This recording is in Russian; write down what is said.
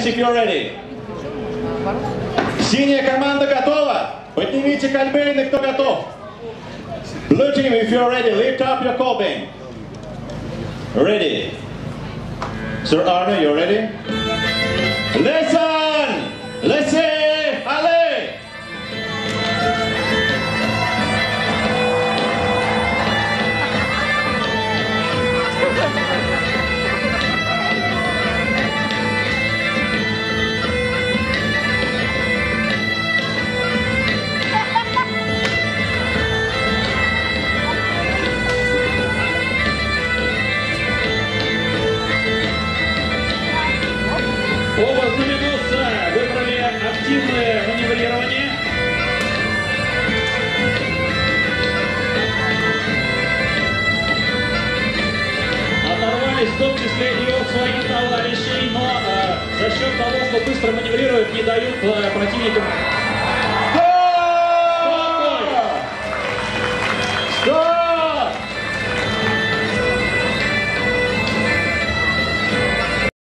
if you're ready. Синяя команда готова? Поднимите кольбейны, кто готов. Blue team, if you're ready, lift up your kolbein. Ready. Sir Arne, you're ready? Listen! Listen! Allez! Оба знаменосца выбрали активное маневрирование. Оторвались в том числе и от своих товарищей, но за счет того, что быстро маневрируют, не дают противникам